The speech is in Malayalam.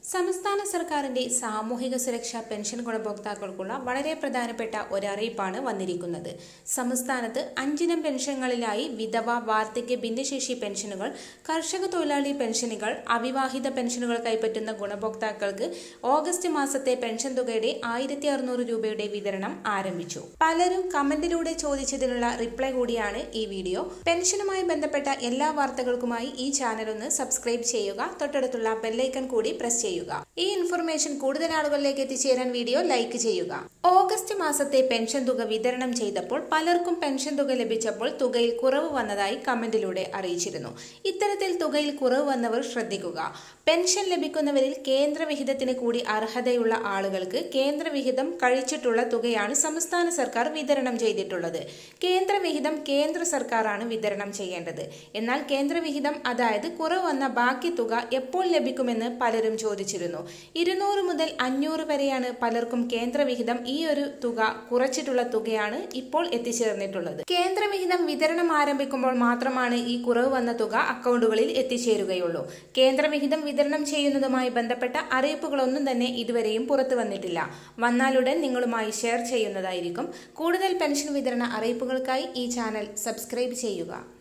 സംസ്ഥാന സർക്കാരിന്റെ സാമൂഹിക സുരക്ഷാ പെൻഷൻ ഗുണഭോക്താക്കൾക്കുള്ള വളരെ പ്രധാനപ്പെട്ട ഒരറിയിപ്പാണ് വന്നിരിക്കുന്നത്. സംസ്ഥാനത്ത് 5 ഇനം പെൻഷനുകളിലായി വിധവ, വാർദ്ധക്യ, ഭിന്നശേഷി പെൻഷനുകൾ, കർഷക തൊഴിലാളി പെൻഷനുകൾ, അവിവാഹിത പെൻഷനുകൾ കൈപ്പറ്റുന്ന ഗുണഭോക്താക്കൾക്ക് ഓഗസ്റ്റ് മാസത്തെ പെൻഷൻ തുകയുടെ 1600 രൂപയുടെ വിതരണം ആരംഭിച്ചു. പലരും കമന്റിലൂടെ ചോദിച്ചതിനുള്ള റിപ്ലൈ കൂടിയാണ് ഈ വീഡിയോ. പെൻഷനുമായി ബന്ധപ്പെട്ട എല്ലാ വാർത്തകൾക്കുമായി ഈ ചാനൽ ഒന്ന് സബ്സ്ക്രൈബ് ചെയ്യുക. തൊട്ടടുത്തുള്ള ബെല്ലൈക്കൺ കൂടി പ്രസ് ചെയ്യുക. ഈ ഇൻഫർമേഷൻ കൂടുതൽ ആളുകളിലേക്ക് എത്തിച്ചേരാൻ വീഡിയോ ലൈക്ക് ചെയ്യുക. ഓഗസ്റ്റ് മാസത്തെ പെൻഷൻ തുക വിതരണം ചെയ്തപ്പോൾ പലർക്കും പെൻഷൻ തുക ലഭിച്ചപ്പോൾ തുകയിൽ കുറവ് വന്നതായി കമന്റിലൂടെ അറിയിച്ചിരുന്നു. ഇത്തരത്തിൽ തുകയിൽ കുറവ് വന്നവർ ശ്രദ്ധിക്കുക. പെൻഷൻ ലഭിക്കുന്നവരിൽ കേന്ദ്ര വിഹിതത്തിന് കൂടി അർഹതയുള്ള ആളുകൾക്ക് കേന്ദ്ര വിഹിതം കഴിച്ചിട്ടുള്ള തുകയാണ് സംസ്ഥാന സർക്കാർ വിതരണം ചെയ്തിട്ടുള്ളത്. കേന്ദ്ര വിഹിതം കേന്ദ്ര സർക്കാരാണ് വിതരണം ചെയ്യേണ്ടത്. എന്നാൽ കേന്ദ്ര വിഹിതം, അതായത് കുറവ് വന്ന ബാക്കി തുക എപ്പോൾ ലഭിക്കുമെന്ന് പലരും ചോദിച്ചിരുന്നു. 200 മുതൽ 500 വരെയാണ് പലർക്കും കേന്ദ്ര വിഹിതം. ഈ ഒരു തുക കുറച്ചിട്ടുള്ള തുകയാണ് ഇപ്പോൾ എത്തിച്ചേർന്നിട്ടുള്ളത്. കേന്ദ്ര വിഹിതം വിതരണം ആരംഭിക്കുമ്പോൾ മാത്രമാണ് ഈ കുറവ് വന്ന തുക അക്കൗണ്ടുകളിൽ എത്തിച്ചേരുകയുള്ളൂ. കേന്ദ്ര വിഹിതം വിതരണം ചെയ്യുന്നതുമായി ബന്ധപ്പെട്ട അറിയിപ്പുകളൊന്നും തന്നെ ഇതുവരെയും പുറത്തു വന്നിട്ടില്ല. വന്നാലുടൻ നിങ്ങളുമായി ഷെയർ ചെയ്യുന്നതായിരിക്കും. കൂടുതൽ പെൻഷൻ വിതരണ അറിയിപ്പുകൾക്കായി ഈ ചാനൽ സബ്സ്ക്രൈബ് ചെയ്യുക.